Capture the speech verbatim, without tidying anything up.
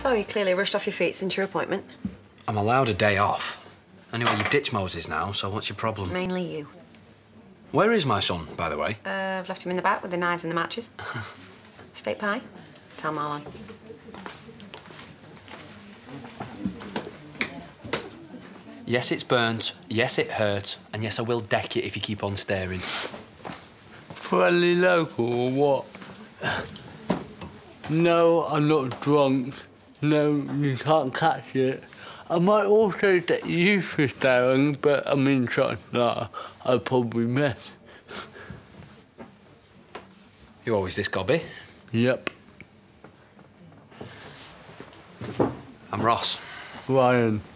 So you clearly rushed off your feet since your appointment. I'm allowed a day off. Anyway, you've ditched Moses now, so what's your problem? Mainly you. Where is my son, by the way? Uh, I've left him in the back with the knives and the matches. Steak pie? Tell Marlon. Yes, it's burnt. Yes, it hurt. And yes, I will deck it if you keep on staring. Fairly local or what? No, I'm not drunk. No, you can't catch it. I might also get you for staring, but I mean, chances are I'll probably miss. You always this gobby? Yep. I'm Ross. Ryan.